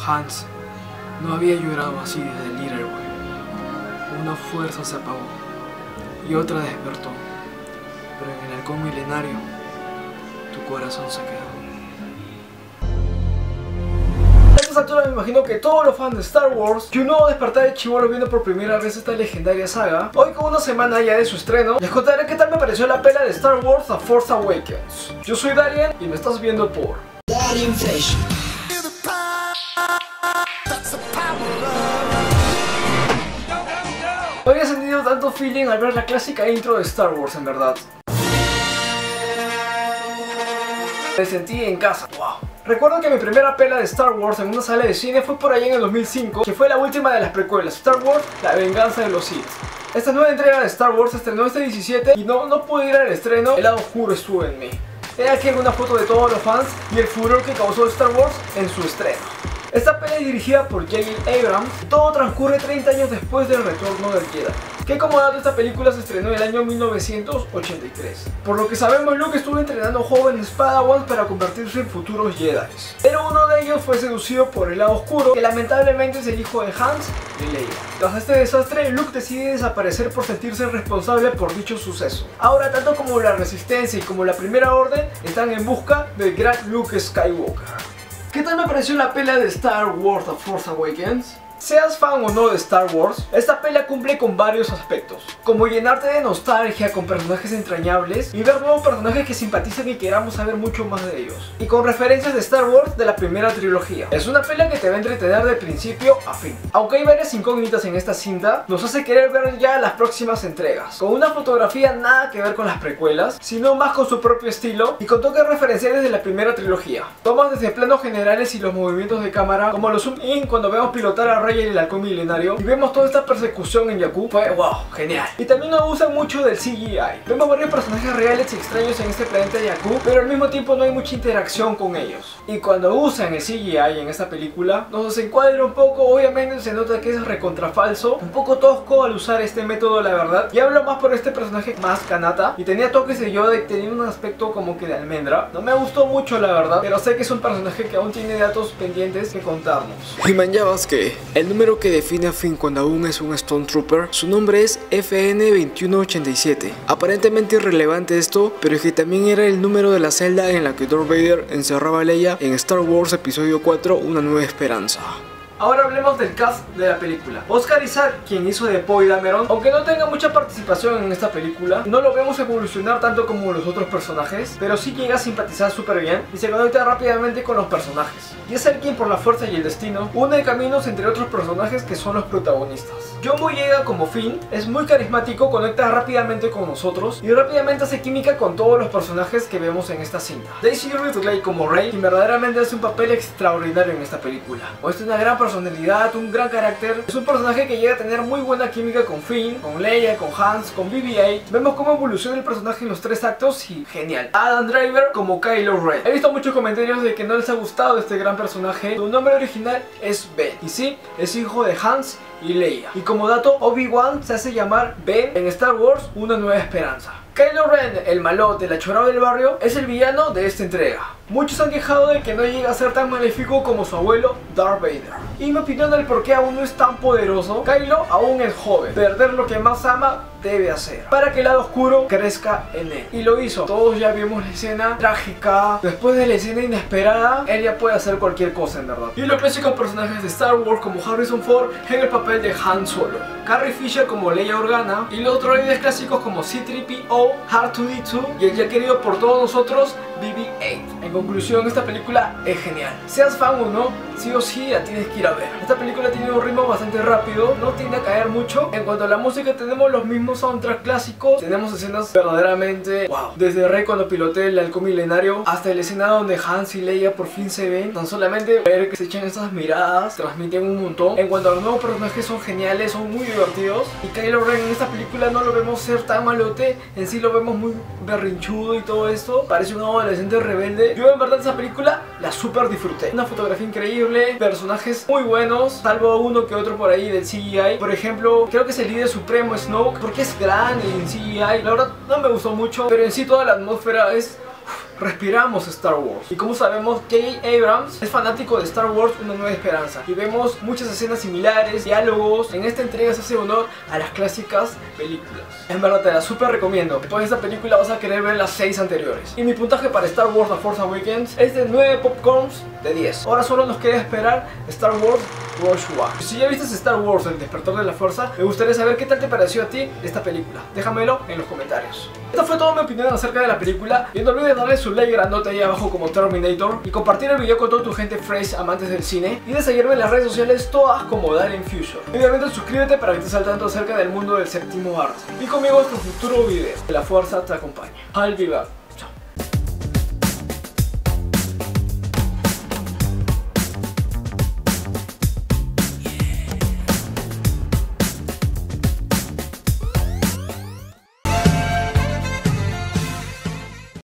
Hans no había llorado así desde el Little Boy. Una fuerza se apagó y otra despertó, pero en el halcón milenario tu corazón se quedó. A estas alturas me imagino que todos los fans de Star Wars, que un nuevo despertar de chibolo viendo por primera vez esta legendaria saga, hoy con una semana ya de su estreno, les contaré qué tal me pareció la pela de Star Wars A Force Awakens. Yo soy Darien y me estás viendo por Darienflation. No había sentido tanto feeling al ver la clásica intro de Star Wars, en verdad. Me sentí en casa. Wow. Recuerdo que mi primera pela de Star Wars en una sala de cine fue por allá en el 2005, que fue la última de las precuelas, Star Wars, La Venganza de los Sith. Esta nueva entrega de Star Wars se estrenó este 17 y no pude ir al estreno, el lado oscuro estuvo en mí. He aquí una foto de todos los fans y el furor que causó Star Wars en su estreno. Esta peli es dirigida por J.J. Abrams y todo transcurre 30 años después del retorno del Jedi, que como dato esta película se estrenó en el año 1983. Por lo que sabemos, Luke estuvo entrenando jóvenes Padawans para convertirse en futuros Jedi. Pero uno de ellos fue seducido por el lado oscuro, que lamentablemente es el hijo de Hans y Leia. Tras este desastre, Luke decide desaparecer por sentirse responsable por dicho suceso. Ahora, tanto como la Resistencia y como la Primera Orden están en busca del gran Luke Skywalker. ¿Qué tal me pareció la pela de Star Wars A Force Awakens? Seas fan o no de Star Wars, esta pela cumple con varios aspectos, como llenarte de nostalgia con personajes entrañables y ver nuevos personajes que simpatizan y queramos saber mucho más de ellos, y con referencias de Star Wars de la primera trilogía. Es una pela que te va a entretener de principio a fin. Aunque hay varias incógnitas en esta cinta, nos hace querer ver ya las próximas entregas, con una fotografía nada que ver con las precuelas, sino más con su propio estilo y con toques referenciales de la primera trilogía. Tomas desde planos generales y los movimientos de cámara, como los zoom in cuando vemos pilotar a Rey en el halcón milenario y vemos toda esta persecución en Jakku. Fue wow, genial. Y también nos usan mucho del CGI. Vemos varios personajes reales y extraños en este planeta de Jakku, pero al mismo tiempo no hay mucha interacción con ellos. Y cuando usan el CGI en esta película, nos desencuadra un poco. Obviamente se nota que es recontra falso, un poco tosco al usar este método, la verdad. Y hablo más por este personaje más Kanata, y tenía toques de Yoda y tenía un aspecto como que de almendra. No me gustó mucho, la verdad, pero sé que es un personaje que aún tiene datos pendientes que contarnos. Y man, ya vas que el número que define a Finn cuando aún es un Stormtrooper, su nombre es FN-2187. Aparentemente irrelevante esto, pero es que también era el número de la celda en la que Darth Vader encerraba a Leia en Star Wars Episodio 4, Una Nueva Esperanza. Ahora hablemos del cast de la película. Oscar Isaac, quien hizo de Poe Dameron, aunque no tenga mucha participación en esta película, no lo vemos evolucionar tanto como los otros personajes, pero sí llega a simpatizar súper bien y se conecta rápidamente con los personajes. Y es él quien, por la fuerza y el destino, une caminos entre otros personajes que son los protagonistas. John Boyega como Finn es muy carismático, conecta rápidamente con nosotros y rápidamente hace química con todos los personajes que vemos en esta cinta. Daisy Ridley como Rey, quien verdaderamente hace un papel extraordinario en esta película. Muestra una gran personalidad, un gran carácter. Es un personaje que llega a tener muy buena química con Finn, con Leia, con Hans, con BB-8. Vemos cómo evoluciona el personaje en los 3 actos y genial. Adam Driver como Kylo Ren. He visto muchos comentarios de que no les ha gustado este gran personaje. Su nombre original es Ben, y sí, es hijo de Hans y Leia. Y como dato, Obi-Wan se hace llamar Ben en Star Wars Una Nueva Esperanza. Kylo Ren, el malote, el achorado del barrio, es el villano de esta entrega. Muchos han quejado de que no llega a ser tan maléfico como su abuelo Darth Vader. Y mi opinión del por qué aún no es tan poderoso: Kylo aún es joven. Perder lo que más ama debe hacer para que el lado oscuro crezca en él. Y lo hizo. Todos ya vimos la escena trágica. Después de la escena inesperada, él ya puede hacer cualquier cosa, en verdad. Y los clásicos personajes de Star Wars como Harrison Ford en el papel de Han Solo, Carrie Fisher como Leia Organa, y los droides clásicos como C-3PO, R2-D2 y el ya querido por todos nosotros BB-8. En conclusión, esta película es genial. Seas fan o no, sí o sí la tienes que ir a ver. Esta película tiene un ritmo bastante rápido, no tiende a caer mucho. En cuanto a la música, tenemos los mismos soundtracks clásicos. Tenemos escenas verdaderamente wow. Desde Rey cuando pilotea el halcón milenario hasta la escena donde Hans y Leia por fin se ven. Tan solamente ver que se echan estas miradas transmiten un montón. En cuanto a los nuevos personajes, son geniales, son muy divertidos. Y Kylo Ren en esta película no lo vemos ser tan malote, en sí lo vemos muy berrinchudo y todo esto. Parece un adolescente rebelde. Yo en verdad esa película la super disfruté. Una fotografía increíble, personajes muy buenos, salvo uno que otro por ahí del CGI. Por ejemplo, creo que es el líder supremo Snoke, porque es grande en CGI. La verdad no me gustó mucho, pero en sí toda la atmósfera es respiramos Star Wars. Y como sabemos, J.J. Abrams es fanático de Star Wars Una Nueva Esperanza. Y vemos muchas escenas similares, diálogos. En esta entrega se hace honor a las clásicas películas. En verdad te la super recomiendo. Después de esta película vas a querer ver las 6 anteriores. Y mi puntaje para Star Wars The Force Awakens es de 9 popcorns de 10. Ahora solo nos queda esperar Star Wars Rogue One. Si ya viste Star Wars El Despertar de la Fuerza, me gustaría saber qué tal te pareció a ti esta película. Déjamelo en los comentarios. Esta fue toda mi opinión acerca de la película. Y no olvides darle su like grandote ahí abajo como Terminator. Y compartir el video con toda tu gente fresh amantes del cine. Y de seguirme en las redes sociales todas como Darien Future. Y obviamente suscríbete para que estés al tanto acerca del mundo del séptimo arte. Y conmigo hasta un futuro video. Que la fuerza te acompañe. I'll be back.